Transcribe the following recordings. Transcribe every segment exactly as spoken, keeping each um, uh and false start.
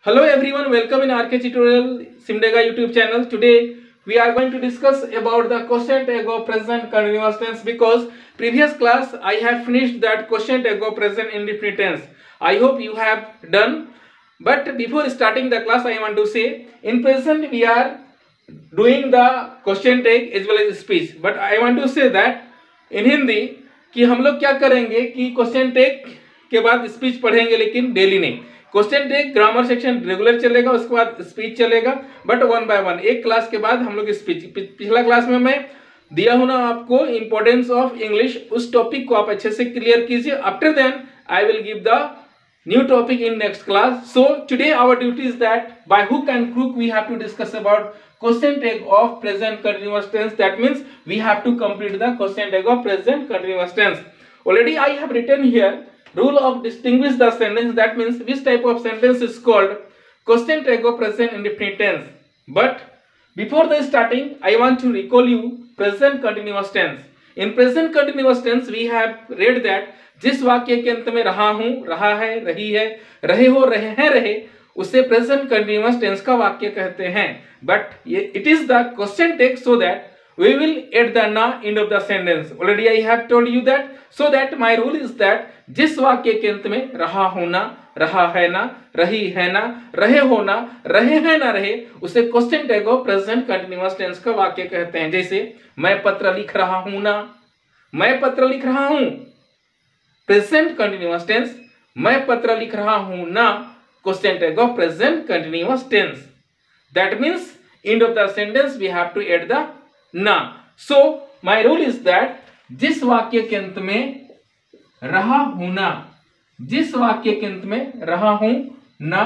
Hello everyone, welcome in R K Tutorial Simdega YouTube channel. Today we are going to discuss about the question tag of present continuous tense because previous class I have finished that question tag of present indefinite tense. I hope you have done. But before starting the class, I want to say in present we are doing the question tag as well as speech. But I want to say that in Hindi कि हम लोग क्या करेंगे कि question tag के बाद speech पढ़ेंगे, लेकिन डेली नहीं. Question tag grammar section regular चलेगा, उसके बाद स्पीच चलेगा, बट वन बाय वन. एक क्लास के बाद हम लोग स्पीच. पिछला क्लास में मैं दिया हूं ना आपको इंपॉर्टेंस ऑफ इंग्लिश, उस टॉपिक को आप अच्छे से क्लियर कीजिए. After then I will give the new topic in next class. So today our duty is that by hook and crook we have to discuss about question tag of present continuous tense. That means we have to complete the question tag of present continuous tense. Already I have written here rule of distinguish the sentence. That means which type of sentence is called question tag of present indefinite tense. But before the starting I want to recall you present continuous tense. In present continuous tense we have read that जिस वाक्य के अंत में रहा हूं, रहा है, रही है, रहे हो, रहे हैं, रहे, उसे प्रेजेंट कंटिन्यूअस टेंस का वाक्य कहते हैं. बट ये it is the question tag so that we will at the ना end of the sentence. Already I have told you that so that my rule is that जिस वाक्य के अंत में रहा होना, रहा है ना, रही है ना, रहे होना, रहे हैं ना, रहे, उसे question tag of present continuous tense का वाक्य कहते हैं. जैसे मैं पत्र लिख रहा हूं ना, मैं पत्र लिख रहा हूं, प्रेजेंट कंटिन्यूअस टेंस. मैं पत्र लिख रहा हूं ना, question tag of present continuous tense. That means end of the sentence we have to add the ना. So my rule is that जिस वाक्य के अंत में रहा हूं ना, जिस वाक्य के अंत में रहा हूं ना,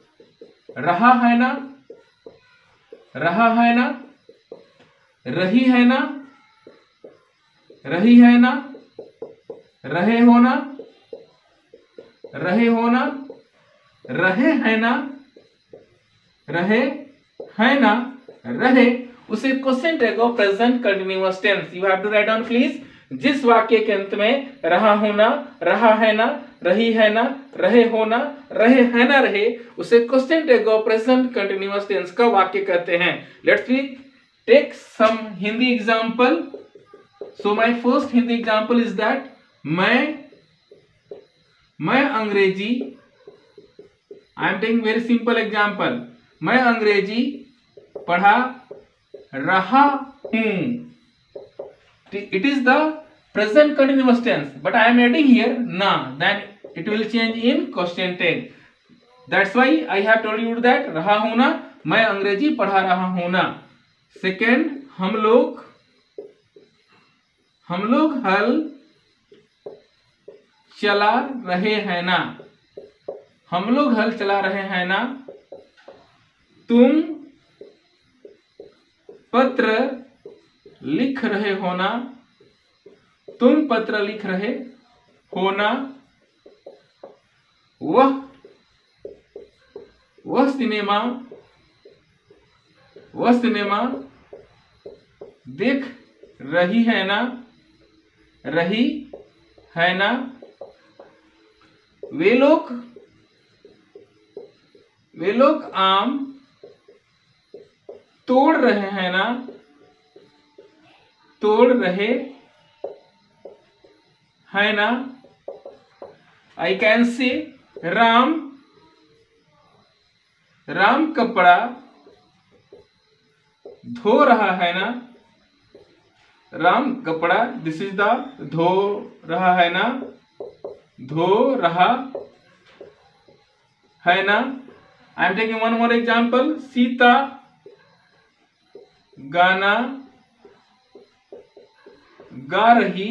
रहा है ना, रहा है ना, रही है ना, रही है ना, रहे होना, रहे होना, रहे है ना, रहे है ना, रहे, उसे question tag of present continuous tense. You have to write down please. जिस वाक्य के अंत में रहा होना, रहा है ना, रही है ना, रहे होना, रहे है ना, रहे, उसे question tag of present continuous tense का वाक्य कहते हैं. Let's we take some Hindi example. So my first Hindi example is that मैं मैं अंग्रेजी. I am taking very simple example. मैं अंग्रेजी पढ़ा रहा हूं. It is the present continuous tense, but I am adding here ना, then it will change in question tag. That's why I have told you that रहा हूं ना, मैं अंग्रेजी पढ़ा रहा हूं ना. सेकेंड, हम लोग हम लोग हल चला रहे हैं ना, हम लोग हल चला रहे हैं ना. तुम पत्र लिख रहे हो ना, तुम पत्र लिख रहे हो ना. वह वह सिनेमा वह सिनेमा देख रही है ना, रही है ना. वे लोग वे लोग आम तोड़ रहे हैं ना, तोड़ रहे हैं ना. I can say Ram Ram कपड़ा धो रहा है ना, राम कपड़ा, दिस इज द धो रहा है ना, धो रहा है ना. I am taking one more example. Sita गाना गा रही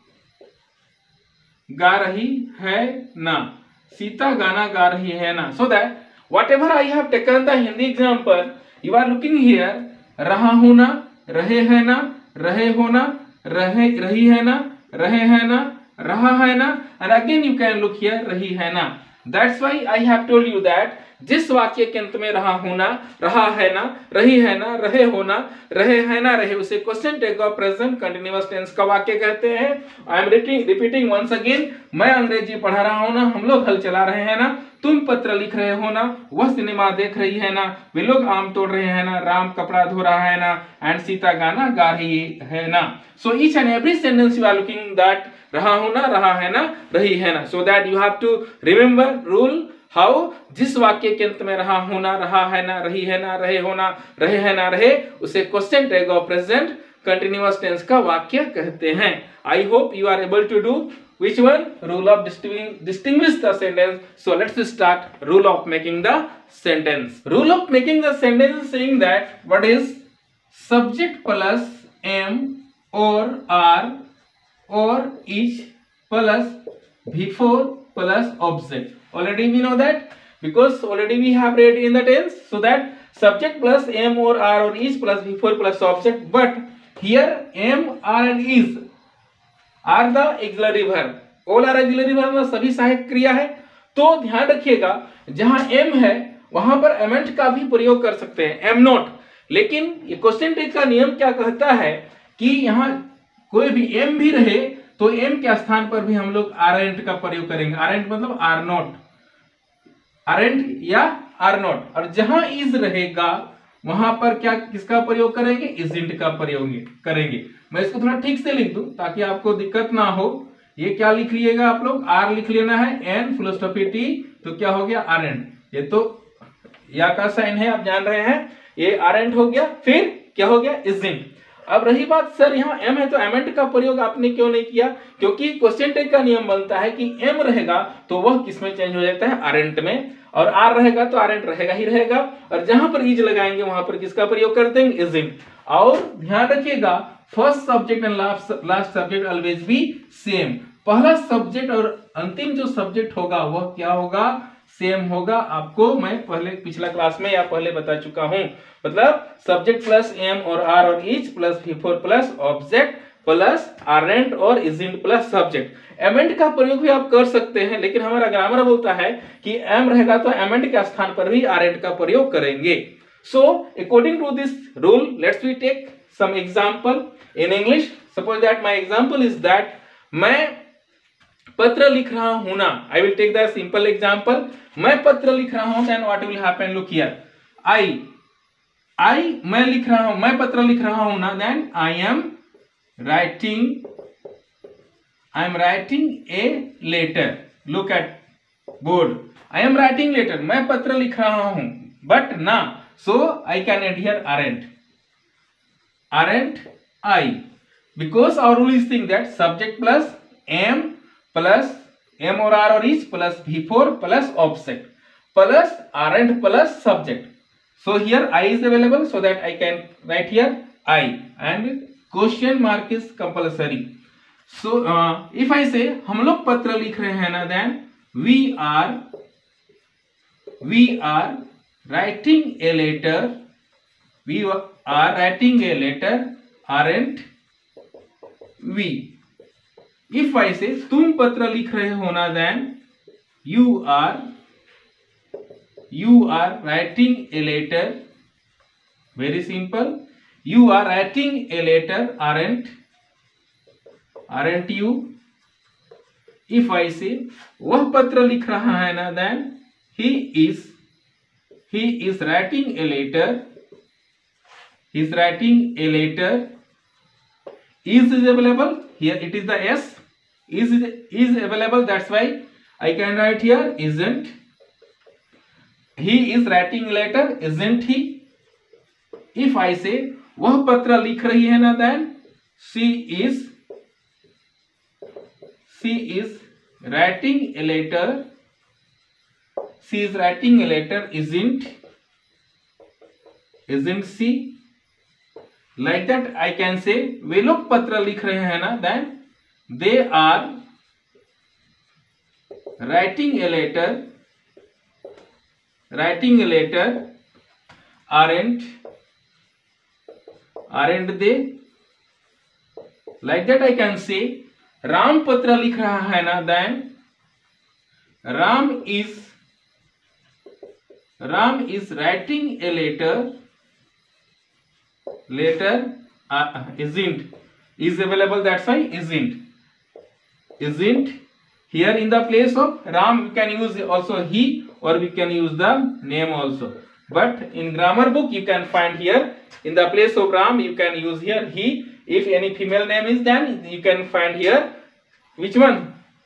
गा रही है ना, सीता गाना गा रही है ना. So that whatever I have taken the Hindi example, you are looking here रहा हूं ना, रहे है ना, रहे होना, रहे रही है ना, रहे है ना, रहा है ना, and again you can look here रही है ना. That's why I have told you that जिस वाक्य के अंत में रहा होना, रहा है ना, रही है ना, रहे होना, रहे है ना, रहे, उसे question tag of present continuous tense का वाक्य कहते हैं। I am repeating once again, मैं अंग्रेजी पढ़ा रहा हूं ना, हम लोग हल चला रहे हैं ना, तुम पत्र लिख रहे हो ना, वह सिनेमा देख रही है ना, वे लोग आम तोड़ रहे हैं ना, राम कपड़ा धो रहा है ना, एंड सीता गाना गा रही है ना। So each and every sentence you are looking that रहा हूं ना, रहा है ना, रही है ना, so that you have to remember rule how, जिस वाक्य के अंत में रहा होना, रहा है ना, रही है ना, रहे होना, रहे है ना, रहे, उसे question tag of present continuous tense का वाक्य कहते हैं। I hope you are able to do which one rule of distinguish the sentence. So let's start rule of making the sentence. Rule of making the sentence is saying that what is subject plus am or are or is plus before plus object. Already we know that because already we have read in the tense, so that subject plus am or are or is plus before plus object, but here am, are and is are the auxiliary verb, all are auxiliary verb में सभी सहायक क्रिया है। तो ध्यान रखिएगा जहां M है वहां पर एमेंट का भी प्रयोग कर सकते हैं, एम नॉट। लेकिन ये क्वेश्चन टैग का नियम क्या कहता है कि यहाँ कोई भी एम भी रहे तो एम के स्थान पर भी हम लोग आर एंट का प्रयोग करेंगे। आर एंट मतलब आर नॉट, आर एंट या आर नॉट। और जहां इज रहेगा वहां पर क्या किसका प्रयोग करेंगे, इजेंट का प्रयोग करेंगे। मैं इसको थोड़ा ठीक से लिख दूं ताकि आपको दिक्कत ना हो। ये क्या लिख लिएगा आप लोग, आर लिख लेना है, एन फुल स्टॉप टी, तो क्या हो गया आर एंड। ये तो या का साइन है आप जान रहे हैं, ये आर एंड हो गया। फिर क्या हो गया, इजेंट। अब रही बात सर यहाँ एम है तो एमेंट का प्रयोग आपने क्यों नहीं किया, क्योंकि क्वेश्चन टैग का नियम बनता है कि एम रहेगा तो वह किसमें चेंज हो जाता है, आरेंट में, और आर रहेगा तो आरेंट रहेगा ही रहेगा। और जहां पर इज लगाएंगे वहां पर किसका प्रयोग करते हैं, इजेंट। और ध्यान रखिएगा first subject and last subject always be same. पहला सब्जेक्ट और अंतिम जो सब्जेक्ट होगा वह क्या होगा, सेम होगा। आपको मैं पहले पिछला क्लास में या पहले बता चुका हूं। मतलब सब्जेक्ट प्लस एम और आर और is plus before plus object plus aren't और इजेंट प्लस सब्जेक्ट। एमेंट का प्रयोग भी आप कर सकते हैं, लेकिन हमारा ग्रामर बोलता है कि एम रहेगा तो एमेंट के स्थान पर भी आरेंट का प्रयोग करेंगे। So according to this rule let's we take some example in English. Suppose that my example is that मैं पत्र लिख रहा हूं ना, I will take the simple example. मैं पत्र लिख रहा हूं, then what will happen, look here, I I मैं लिख रहा हूं, मैं पत्र लिख रहा हूं ना, then I am writing I am writing a letter. Look at board, I am writing letter, मैं पत्र लिख रहा हूं, बट ना, so I can add here aren't, aren't I, because our rule is saying that subject plus am plus am or are or is plus before plus object plus aren't plus subject. So here I is available, so that I can write here I, and question mark is compulsory. So uh, if I say हम लोग पत्र लिख रहे हैं ना, then we are we are writing a letter, we are writing a letter, aren't we. If I say तुम पत्र लिख रहे हो ना, then you are you are writing a letter, very simple, you are writing a letter, aren't aren't you. If I say वह पत्र लिख रहा है ना, then he is he is writing a letter, he is writing a letter. Is is available here, it is the S, is is available, that's why I can write here isn't. He is writing letter, isn't he. If I say वह पत्र लिख रही है ना, then she is she is writing a letter, she is writing a letter, isn't isn't she. Like that I can say वे लोग पत्र लिख रहे हैं ना, then they are writing a letter, writing a letter, aren't aren't they. Like that I can say Ram पत्र लिख रहा है ना, then Ram is Ram is writing a letter. Letter uh, isn't is available. That's why isn't. Isn't here in the place of Ram we can use also he, or we can use the name also. But in grammar book you can find here in the place of Ram you can use here he. If any female name is, then you can find here which one?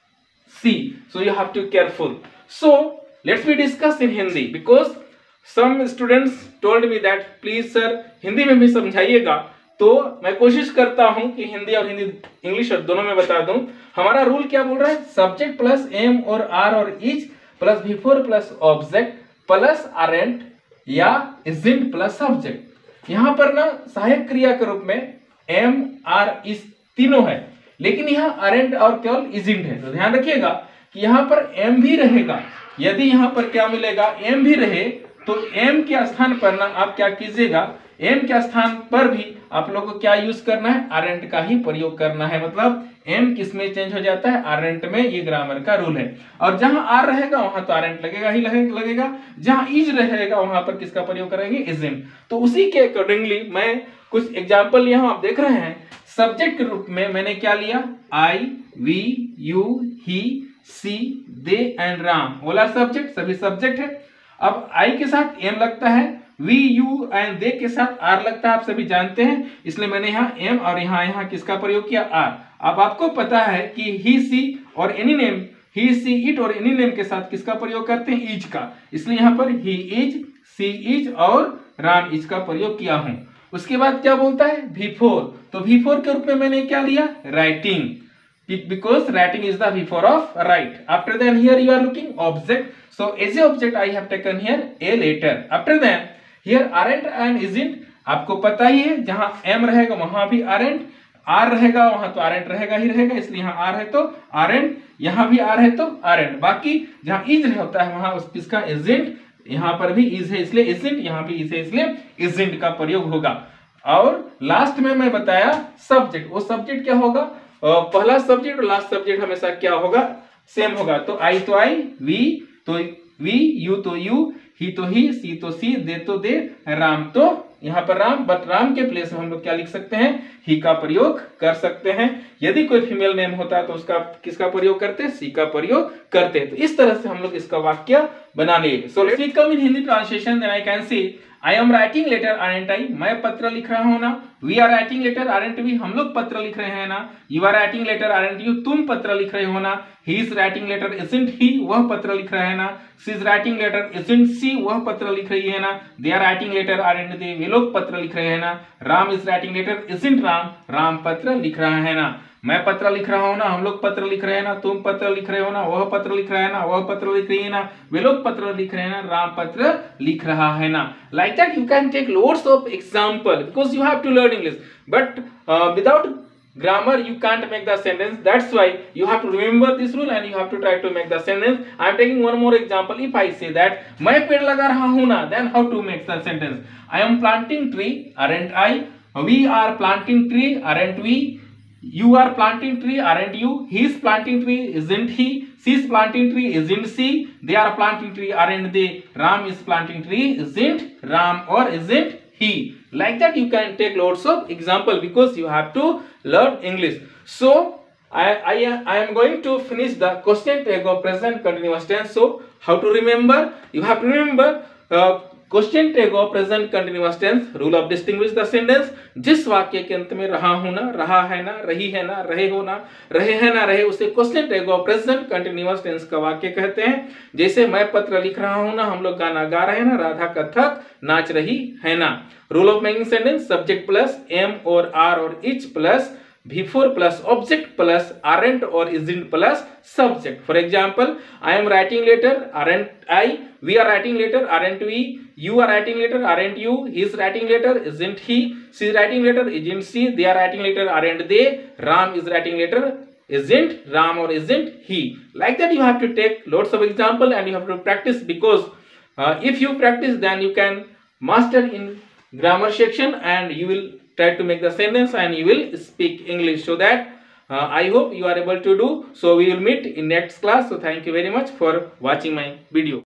C. So you have to be careful. So let's we discuss in Hindi, because some students told me that please sir Hindi में भी समझाइएगा. तो मैं कोशिश करता हूं कि हिंदी और हिंदी इंग्लिश दोनों में बता दूं. हमारा रूल क्या बोल रहा है? सब्जेक्ट प्लस एम और आर और is plus before plus object plus aren't या इजंट प्लस सब्जेक्ट. यहां पर ना सहायक क्रिया के रूप में एम आर इज तीनों है, लेकिन यहाँ अरेंट और केवल इजंट है. तो ध्यान रखिएगा कि यहाँ पर एम भी रहेगा. यदि यहाँ पर क्या मिलेगा? एम भी रहे तो एम के स्थान पर ना आप क्या कीजिएगा, एम के स्थान पर भी आप लोगों को क्या यूज करना है? अरेंट का ही प्रयोग करना है. मतलब एम किसमें चेंज हो जाता है? अरेंट में. ये ग्रामर का रूल है. और जहां आर रहेगा वहां तो अरेंट लगेगा ही लगेगा. जहां इज रहेगा वहां पर किसका प्रयोग करेंगे? इजंट. तो उसी के अकॉर्डिंगली मैं कुछ एग्जाम्पल यहाँ आप देख रहे हैं. सब्जेक्ट के रूप में मैंने क्या लिया? I, we, you, he, she, they and Ram. ओला सब्जेक्ट, सभी सब्जेक्ट है. अब आई के साथ एम लगता है, वी, यू एंड दे के साथ आर लगता है, आप सभी जानते हैं. इसलिए मैंने यहाँ एम और यहाँ यहाँ किसका प्रयोग किया? आर. अब आपको पता है कि ही, सी और any name, he, she, it और एनी नेम के साथ किसका प्रयोग करते हैं? इज का. इसलिए यहाँ पर ही इज, सी इज और राम इज का प्रयोग किया हूं. उसके बाद क्या बोलता है? बिफोर. तो बिफोर के रूप में मैंने क्या लिया? Writing, because writing is the before of write. After then here you are looking object. So as a object I have taken here a letter. After then here aren't and isn't. आपको पता ही है जहां m रहेगा वहां भी aren't, r रहेगा वहां तो aren't रहेगा ही रहेगा. इसलिए यहाँ r है तो aren't, यहाँ भी r है तो aren't. बाकी जहां is होता है वहां उस किसका? isn't. यहाँ पर भी is है इसलिए isn't, यहाँ भी is है इसलिए isn't का प्रयोग होगा. और लास्ट में मैं बताया सब्जेक्ट. वो सब्जेक्ट क्या होगा? पहला सब्जेक्ट और लास्ट सब्जेक्ट हमेशा क्या होगा? सेम होगा. तो आई तो आई, वी तो वी, यू तो यू, ही तो ही, सी तो सी, दे तो दे, राम तो यहाँ पर राम. बट राम के प्लेस में हम लोग क्या लिख सकते हैं? ही का प्रयोग कर सकते हैं. यदि कोई फीमेल नेम होता है तो उसका किसका प्रयोग करते हैं? सी का प्रयोग करते हैं. तो इस तरह से हम लोग इसका वाक्य बना लिए. So let's come in Hindi translation. Then I can see I am writing letter aren't I? मैं पत्र लिख रहा हूं ना. We are writing letter aren't we? हम लोग पत्र लिख रहे हैं ना. You are writing letter aren't you? तुम पत्र लिख रहे हो ना. He is writing letter isn't he? वह पत्र लिख रहा है ना. She is writing letter isn't she? वह पत्र लिख रही है ना. They are writing letter aren't they? वे लोग पत्र लिख रहे हैं ना. Ram is writing letter isn't Ram? Ram पत्र लिख रहा है ना. मैं पत्र लिख रहा हूं ना, हम लोग पत्र लिख रहे हैं ना, तुम पत्र लिख रहे हो ना, वह पत्र लिख रहा है ना, वह पत्र लिख रही है ना, वे लोग पत्र लिख रहे हैं ना, राम पत्र लिख रहा है ना. Like that you can take loads of example because you have to learn English. But uh, without grammar you can't make the sentence. That's why you have to remember this rule and you have to try to make the sentence. I am taking one more example. If I say that मैं पेड़ लगा रहा हूँ ना, then how to make the sentence? I am planting tree, aren't I? We are planting tree, aren't we? You are planting tree, aren't you? He is planting tree, isn't he? She is planting tree, isn't she? They are planting tree, aren't they? Ram is planting tree, isn't Ram or isn't he? Like that you can take lots of example because you have to learn English. So I I I am going to finish the question tag of present continuous tense. So how to remember? You have to remember uh, question tag of present continuous tense. Rule of distinguish the sentence. जिस वाक्य के अंत में रहा हूं ना, रहा है ना, रही है ना, रहे हो ना, रहे हैं ना, रहे, उसे question tag of present continuous tense का वाक्य कहते हैं. जैसे मैं पत्र लिख रहा हूं ना, हम लोग गाना गा रहे हैं ना, राधा कथक नाच रही है ना. Rule of making sentence. Subject plus am और आर और is plus before plus object plus aren't or isn't plus subject. For example, I am writing letter, aren't I? We are writing letter, aren't we? You are writing letter, aren't you? He is writing letter, isn't he? She is writing letter, isn't she? They are writing letter, aren't they? Ram is writing letter, isn't Ram or isn't he? Like that you have to take lots of example and you have to practice because uh, if you practice then you can master in grammar section and you will try to make the sentence and you will speak English so that uh, I hope you are able to do. So we will meet in next class. So thank you very much for watching my video.